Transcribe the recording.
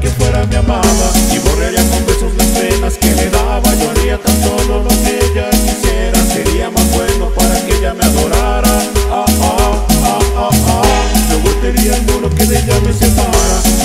que fuera mi amada, y borraría con besos las penas que le daba. Yo haría tan solo lo que ella quisiera, sería más bueno para que ella me adorara. No voltería el muro que de ella me separa.